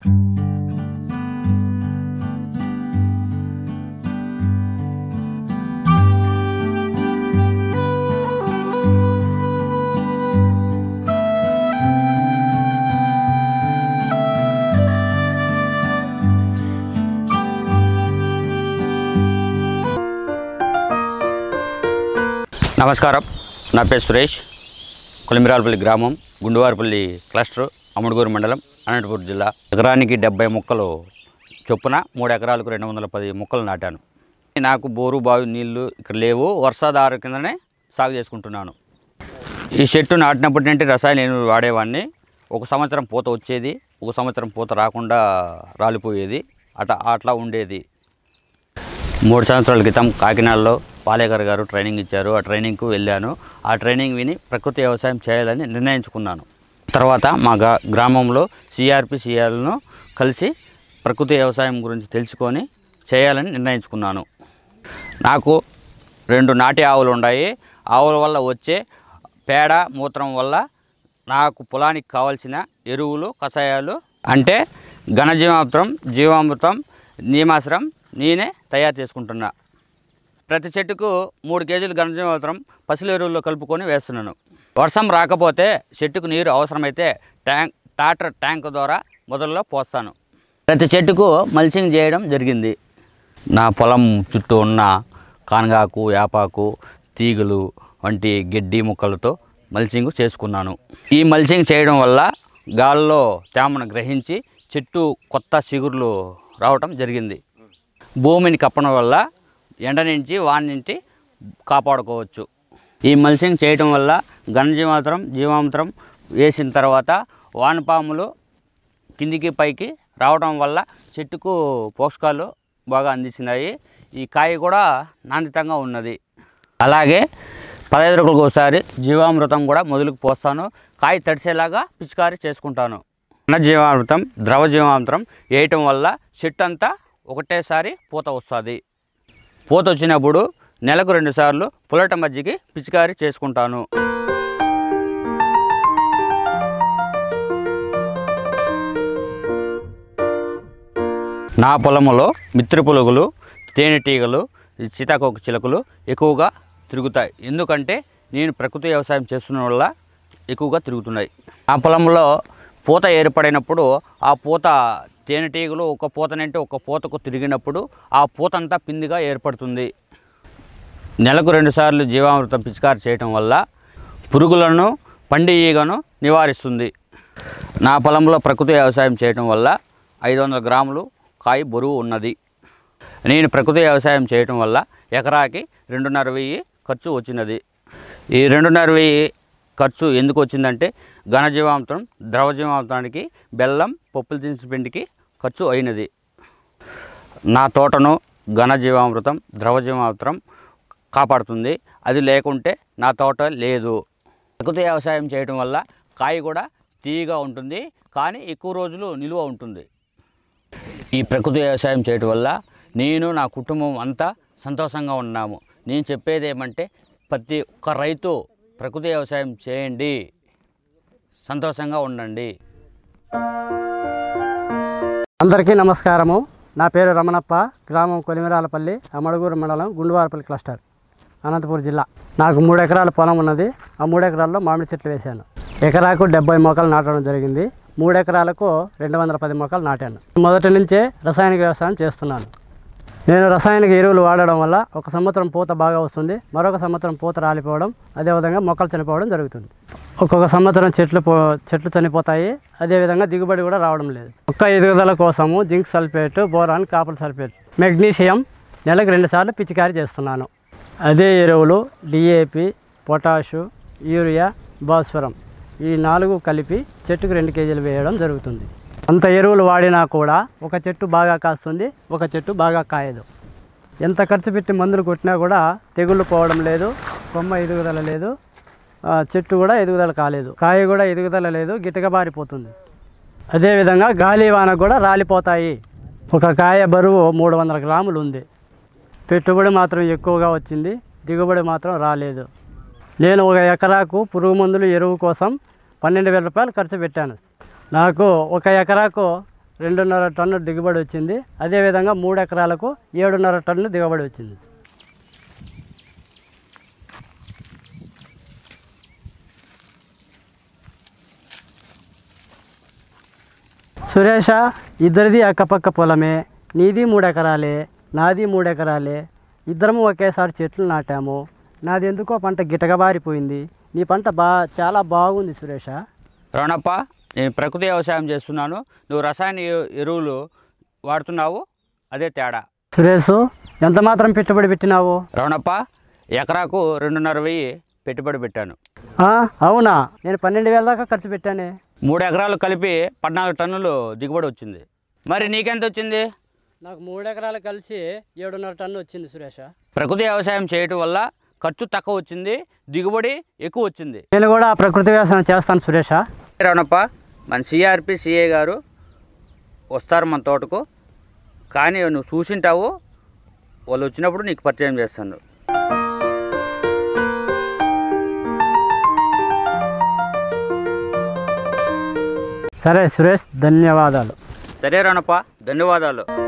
నమస్కారం, నా పేరు సురేష్. కొలిమిరాలపల్లి గ్రామం, గుండువారపల్లి క్లస్టర్, అమడుగూరు మండలం, అనంతపురం జిల్లా. ఎకరానికి 70 మొక్కలు చొప్పున 3 ఎకరాలకు 210 మొక్కలు నాటాను. నాకు బోరు బావి నీళ్లు ఇక్కడ లేవు, వర్షాధార కిందనే సాగు చేసుకుంటున్నాను. ఈ చెట్టు నాటినప్పటి నుండి రసాయన ఎరువులు వాడేవాడిని. ఒక సంవత్సరం పూత వచ్చేది, ఒక సంవత్సరం పూత రాకుండా రాలిపోయేది, అట్లా ఉండేది. 3 సంవత్సరాల క్రితం కాకినాడలో పాలేకర్ గారు ట్రైనింగ్ ఇచ్చారు. ఆ ట్రైనింగ్కు వెళ్ళాను. ఆ ట్రైనింగ్ విని ప్రకృతి వ్యవసాయం చేయాలని నిర్ణయించుకున్నాను. తర్వాత మా గ్రామంలో సిఆర్ను కలిసి ప్రకృతి వ్యవసాయం గురించి తెలుసుకొని చేయాలని నిర్ణయించుకున్నాను. నాకు 2 నాటి ఆవులు ఉన్నాయి. ఆవుల వల్ల వచ్చే పేడ మూత్రం వల్ల నాకు పొలానికి కావాల్సిన ఎరువులు, కషాయాలు అంటే ఘనజీవామృతం, జీవామృతం, నీమాశ్రం నేనే తయారు చేసుకుంటున్నా. ప్రతి చెట్టుకు 3 కేజీలు ఘనజీవామృతం పసుల ఎరువుల్లో కలుపుకొని వేస్తున్నాను. వర్షం రాకపోతే చెట్టుకు నీరు అవసరమైతే టాటర్ ట్యాంక్ ద్వారా మొదల్లో పోస్తాను. ప్రతి చెట్టుకు మల్చింగ్ చేయడం జరిగింది. నా పొలం చుట్టూ ఉన్న కానగాకు, యాపాకు, తీగలు వంటి గడ్డి ముక్కలతో మల్చింగ్ చేసుకున్నాను. ఈ మల్చింగ్ చేయడం వల్ల గాల్లో తేమను గ్రహించి చెట్టు కొత్త చిగుర్లు రావటం జరిగింది. భూమిని కప్పడం వల్ల ఎండ నుంచి వాన నుంచి కాపాడుకోవచ్చు. ఈ మల్చింగ్ చేయడం వల్ల ఘనజీవామృతం, జీవామృతం వేసిన తర్వాత వానపాములు కిందికి పైకి రావడం వల్ల చెట్టుకు పోషకాలు బాగా అందించినాయి. ఈ కాయ కూడా నాణ్యతంగా ఉన్నది. అలాగే 15 రోజులకు ఒకసారి జీవామృతం కూడా మొదలుకు పోస్తాను. కాయ తడిసేలాగా పిచికారీ చేసుకుంటాను. ఘనజీవామృతం, ద్రవ జీవామృతం వేయటం వల్ల చెట్టు అంతా ఒకటేసారి పూత వస్తుంది. పూత వచ్చినప్పుడు నెలకు 2 సార్లు పుల్లట మజ్జిగ పిచికారీ చేసుకుంటాను. నా పొలంలో మిత్ర పురుగులు, తేనెటీగలు, సీతాకోక చిలుకలు ఎక్కువగా తిరుగుతాయి. ఎందుకంటే నేను ప్రకృతి వ్యవసాయం చేస్తున్న వల్ల ఎక్కువగా తిరుగుతున్నాయి. ఆ పొలంలో పూత ఏర్పడినప్పుడు ఆ పూత తేనెటీగలు ఒక పూతనంటే ఒక పూతకు తిరిగినప్పుడు ఆ పూత అంతా పిందిగా ఏర్పడుతుంది. నెలకు 2 సార్లు జీవామృతం పిచికారి చేయటం వల్ల పురుగులను, పండి ఈగను నివారిస్తుంది. నా పొలంలో ప్రకృతి వ్యవసాయం చేయటం వల్ల 500 గ్రాములు కాయ బరువు ఉన్నది. నేను ప్రకృతి వ్యవసాయం చేయటం వల్ల ఎకరాకి 2,500 ఖర్చు వచ్చినది. ఈ 2,500 ఖర్చు ఎందుకు వచ్చిందంటే ఘనజీవామృతం, ద్రవ జీవామృతానికి, బెల్లం, పప్పుల దినుసు పిండికి ఖర్చు అయినది. నా తోటను ఘనజీవామృతం, ద్రవ జీవామృతం కాపాడుతుంది. అది లేకుంటే నా తోట లేదు. ప్రకృతి వ్యవసాయం చేయడం వల్ల కాయ కూడా తీయగా ఉంటుంది, కానీ ఎక్కువ రోజులు నిలువ ఉంటుంది. ఈ ప్రకృతి వ్యవసాయం చేయడం వల్ల నేను, నా కుటుంబం అంతా సంతోషంగా ఉన్నాము. నేను చెప్పేది ఏమంటే ప్రతి ఒక్క రైతు ప్రకృతి వ్యవసాయం చేయండి, సంతోషంగా ఉండండి. అందరికీ నమస్కారము. నా పేరు రమణప్ప. గ్రామం కొలిమిరాలపల్లి, అమడుగూరు మండలం, గుండువారపల్లి క్లస్టర్, అనంతపురం జిల్లా. నాకు 3 ఎకరాల పొలం ఉన్నది. ఆ 3 ఎకరాల్లో మామిడి చెట్లు వేశాను. ఎకరాకు 70 మొక్కలు నాటడం జరిగింది. 3 ఎకరాలకు 210 మొక్కలు నాటాను. మొదటి నుంచే రసాయనిక వ్యవసాయం చేస్తున్నాను. నేను రసాయనిక ఎరువులు వాడడం వల్ల ఒక సంవత్సరం పూత బాగా వస్తుంది, మరొక సంవత్సరం పూత రాలిపోవడం, అదేవిధంగా మొక్కలు చనిపోవడం జరుగుతుంది. ఒక్కొక్క సంవత్సరం చెట్లు చనిపోతాయి, అదేవిధంగా దిగుబడి కూడా రావడం లేదు. మొక్క ఎదుగుదల కోసము zinc sulphate, boron, copper sulphate, magnesium నెలకు 2 సార్లు పిచికారీ చేస్తున్నాను. అదే ఎరువులు డిఏపి, పొటాషు, యూరియా, భాస్వరం ఈ 4 కలిపి చెట్టుకు 2 కేజీలు వేయడం జరుగుతుంది. అంత ఎరువులు వాడినా కూడా ఒక చెట్టు బాగా కాస్తుంది, ఒక చెట్టు బాగా కాయదు. ఎంత ఖర్చు పెట్టి మందులు కొట్టినా కూడా తెగుళ్ళు పోవడం లేదు, కొమ్మ ఎదుగుదల లేదు, చెట్టు కూడా ఎదుగుదల కాలేదు, కాయ కూడా ఎదుగుదల లేదు, గిట్టగా బారిపోతుంది. అదేవిధంగా గాలి వాన కూడా రాలిపోతాయి. ఒక కాయ బరువు 300 గ్రాములు ఉంది. పెట్టుబడి మాత్రం ఎక్కువగా వచ్చింది, దిగుబడి మాత్రం రాలేదు. నేను 1 ఎకరాకు పురుగు మందులు, ఎరువు కోసం 12,000 రూపాయలు ఖర్చు పెట్టాను. నాకు 1 ఎకరాకు 2.5 టన్ను దిగుబడి వచ్చింది. అదేవిధంగా 3 ఎకరాలకు 7.5 టన్ను దిగుబడి వచ్చింది. సురేష, ఇద్దరిది అక్కపక్క పొలమే. నీది 3 ఎకరాలే, నాది 3 ఎకరాలే. ఇద్దరము ఒకేసారి చెట్లు నాటాము. నాది ఎందుకో పంట గిటగబారిపోయింది. నీ పంట చాలా బాగుంది సురేష. రమణప్ప, నేను ప్రకృతి వ్యవసాయం చేస్తున్నాను, నువ్వు రసాయన ఎరువులు వాడుతున్నావు, అదే తేడా. సురేష్, ఎంత మాత్రం పెట్టుబడి పెట్టినావు? రమణప్ప, ఎకరాకు 2.5 పెట్టుబడి పెట్టాను. అవునా? నేను 12,000 దాకా ఖర్చు పెట్టానే. 3 ఎకరాలు కలిపి 14 టన్నులు దిగుబడి వచ్చింది. మరి నీకెంత వచ్చింది? నాకు 3 ఎకరాలు కలిసి 7.5 టన్ను వచ్చింది సురేష. ప్రకృతి వ్యవసాయం చేయటం వల్ల ఖర్చు తక్కువ వచ్చింది, దిగుబడి ఎక్కువ వచ్చింది. నేను కూడా ప్రకృతి వ్యవసాయం చేస్తాను సురేష. రమణప్ప, మన సిఆర్పి సిఏ గారు వస్తారు మన తోటకు, కానీ నువ్వు చూసింటావు, వాళ్ళు వచ్చినప్పుడు నీకు పరిచయం చేస్తాను. సరే సురేష్, ధన్యవాదాలు. సరే రమణప్ప, ధన్యవాదాలు.